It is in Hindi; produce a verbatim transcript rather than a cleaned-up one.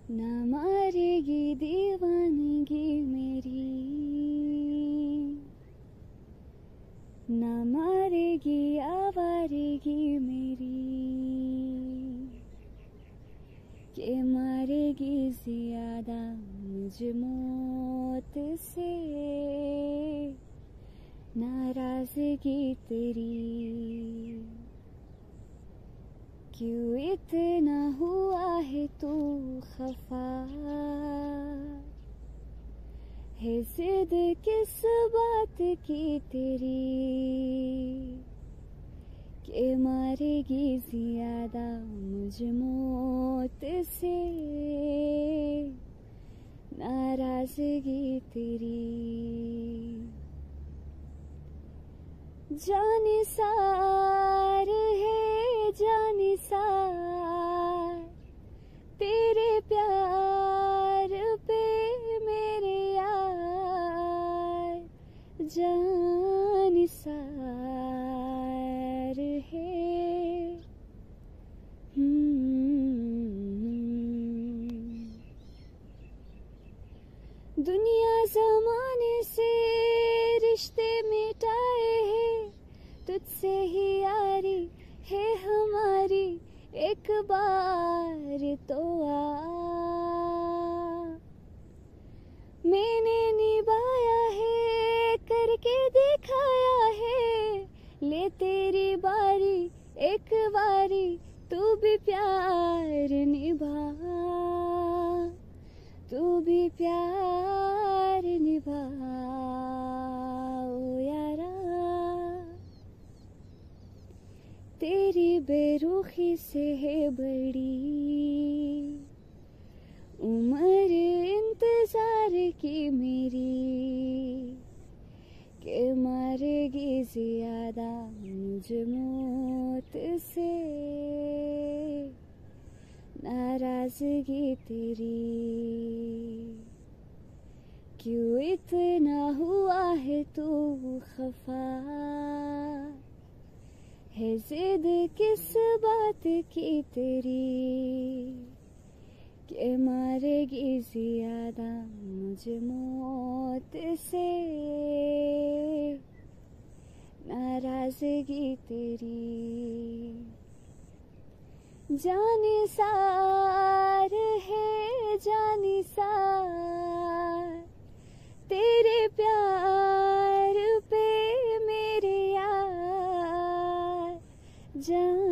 ना मारेगी दीवानगी मेरी, ना मारेगी आवारगी मेरी, के मारेगी ज्यादा मुझ मौत से नाराजगी तेरी। क्यों इतना हुआ है तू खफा, है जिद किस बात की तेरी, के मारेगी ज्यादा मुझ मौत से नाराजगी तेरी। जानिसार है जानिसार तेरे प्यार पे मेरे यार, जानिसार है। दुनिया जमाने से रिश्ते मिटाए हैं, तुझसे ही यारी है हमारी, एक बार तो आ। मैंने निभाया है करके दिखाया है, ले तेरी बारी एक बारी तू भी प्यार निभा, तू भी प्यार निभा ओ यारा। तेरी बेरुखी से है बड़ी उम्र इंतजार की मेरी, के मारेगी ज्यादा मुझ मौत से नाराजगी तेरी। क्यों इतना हुआ है तू खफा, है जिद किस बात की तेरी, के मारेगी ज्यादा मुझ मौत से नाराजगी तेरी। जानिसार है जानिसार तेरे प्यार पे मेरे यार, जान